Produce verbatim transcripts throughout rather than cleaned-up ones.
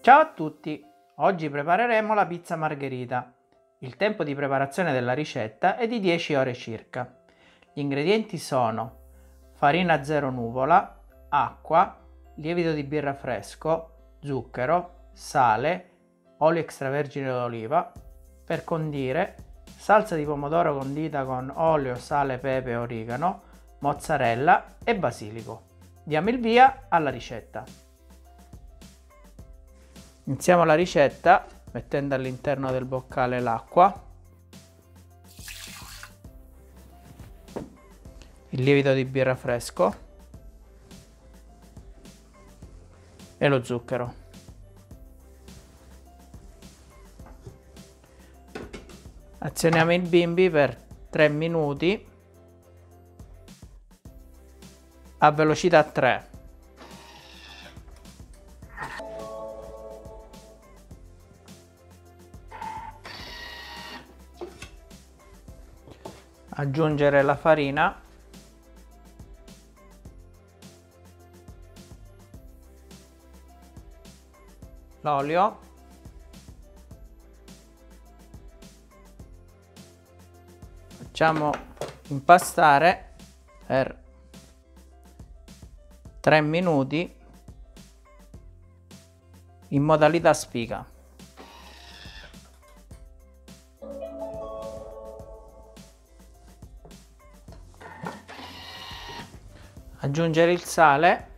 Ciao a tutti! Oggi prepareremo la pizza margherita. Il tempo di preparazione della ricetta è di dieci ore circa. Gli ingredienti sono farina zero nuvola, acqua, lievito di birra fresco, zucchero, sale, olio extravergine d'oliva. Per condire, salsa di pomodoro condita con olio, sale, pepe e origano, mozzarella e basilico. Diamo il via alla ricetta. Iniziamo la ricetta mettendo all'interno del boccale l'acqua, il lievito di birra fresco e lo zucchero. Azioniamo il bimbi per tre minuti a velocità tre. Aggiungere la farina, l'olio, facciamo impastare per tre minuti in modalità spiga. Aggiungere il sale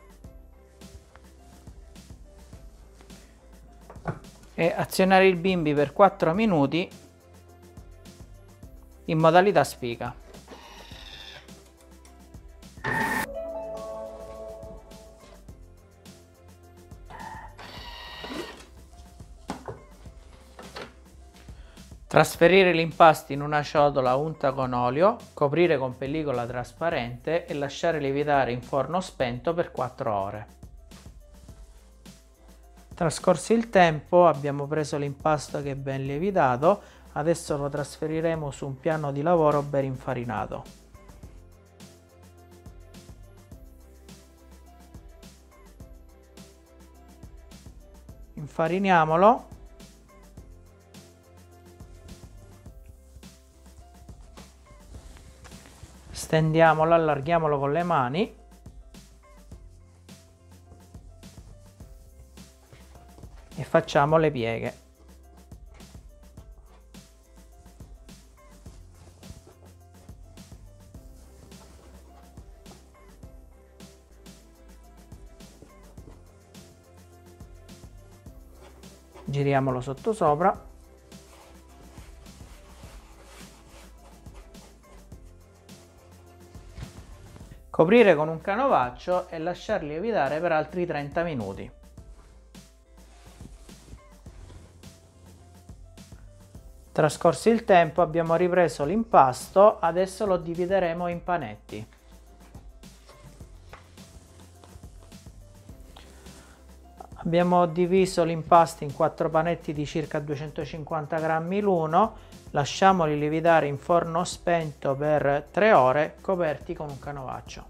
e azionare il bimbi per quattro minuti in modalità spiga. Trasferire l'impasto in una ciotola unta con olio, coprire con pellicola trasparente e lasciare lievitare in forno spento per quattro ore. Trascorso il tempo abbiamo preso l'impasto che è ben lievitato, adesso lo trasferiremo su un piano di lavoro ben infarinato. Infariniamolo. Stendiamolo, allarghiamolo con le mani e facciamo le pieghe. Giriamolo sottosopra. Coprire con un canovaccio e lasciar lievitare per altri trenta minuti. Trascorso il tempo abbiamo ripreso l'impasto, adesso lo divideremo in panetti. Abbiamo diviso l'impasto in quattro panetti di circa duecentocinquanta grammi l'uno, lasciamoli lievitare in forno spento per tre ore coperti con un canovaccio.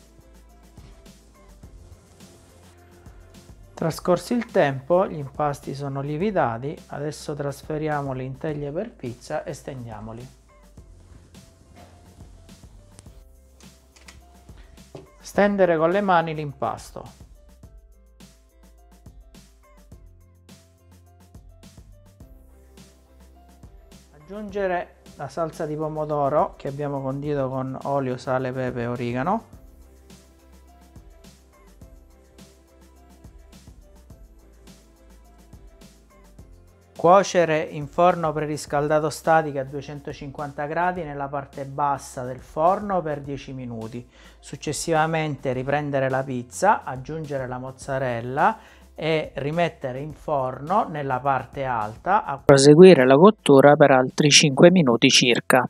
Trascorso il tempo, gli impasti sono lievitati, adesso trasferiamoli in teglie per pizza e stendiamoli. Stendere con le mani l'impasto. Aggiungere la salsa di pomodoro che abbiamo condito con olio, sale, pepe e origano. Cuocere in forno preriscaldato statico a duecentocinquanta gradi nella parte bassa del forno per dieci minuti. Successivamente riprendere la pizza, aggiungere la mozzarella e rimettere in forno nella parte alta a proseguire la cottura per altri cinque minuti circa.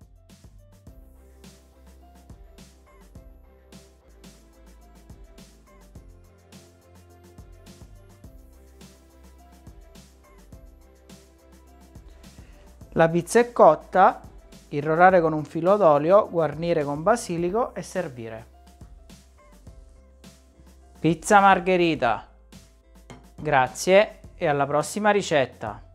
La pizza è cotta, irrorare con un filo d'olio, guarnire con basilico e servire. Pizza margherita. Grazie e alla prossima ricetta!